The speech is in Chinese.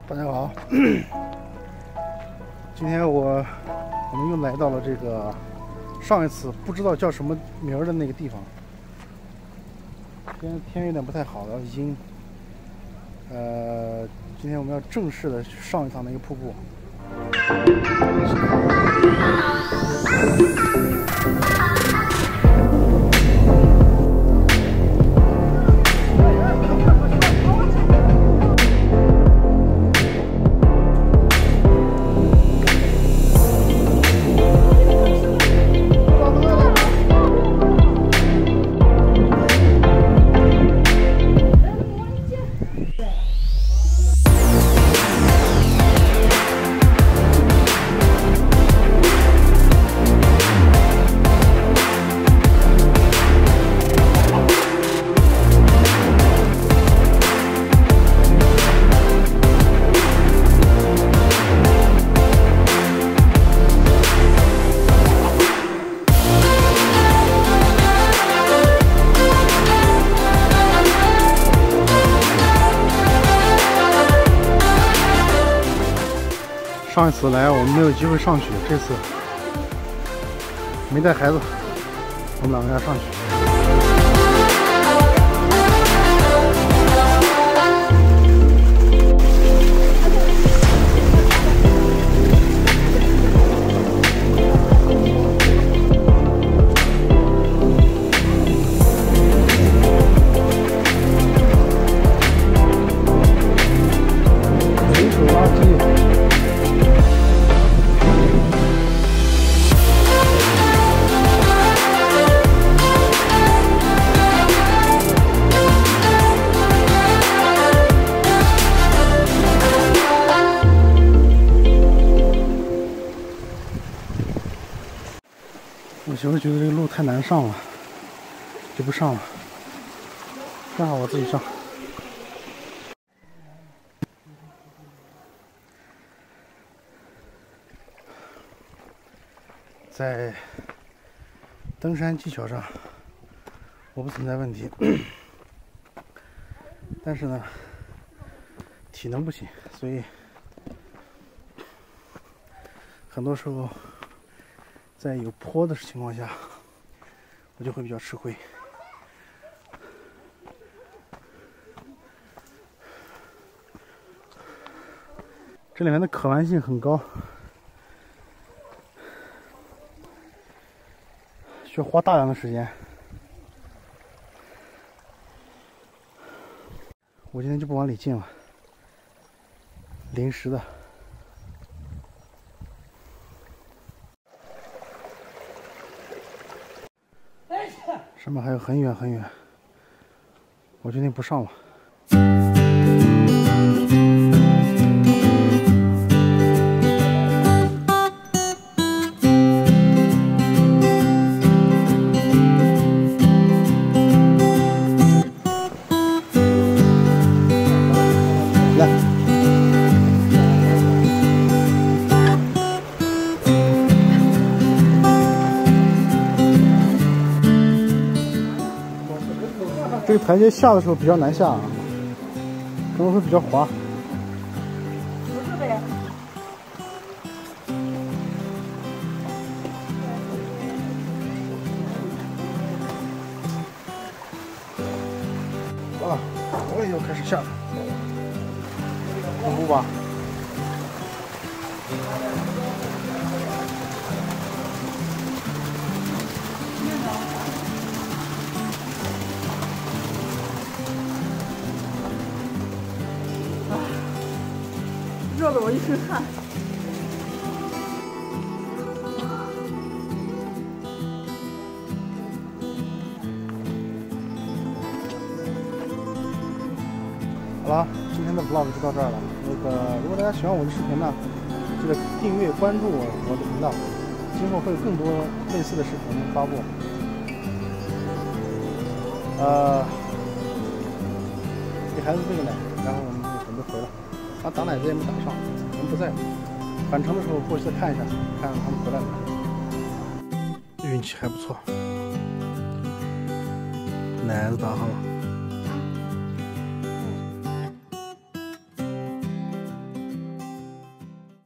大家好，今天我们又来到了这个上一次不知道叫什么名儿的那个地方。天有点不太好了，已经今天我们要正式的上一趟那个瀑布。上一次来我们没有机会上去，这次没带孩子，我们两个要上去。随手垃圾。我媳妇觉得这个路太难上了，就不上了，正好我自己上。在登山技巧上，我不存在问题，但是呢，体能不行，所以很多时候在有坡的情况下，我就会比较吃亏。这里面的可玩性很高，需要花大量的时间。我今天就不往里进了，临时的。上面还有很远很远，我决定不上了。来。这个台阶下的时候比较难下啊，可能会比较滑。 不是的呀。 啊，我也要开始下了，恐怖吧？ 热得我一身汗。 好了，今天的 vlog 就到这儿了。如果大家喜欢我的视频呢，记得订阅关注我的频道，今后会有更多类似的视频发布。给孩子喂个奶，然后我们就准备回了。他打奶子也没打上，我们不在。返程的时候过去再看一下，看看他们回来了没。运气还不错，奶子打上了。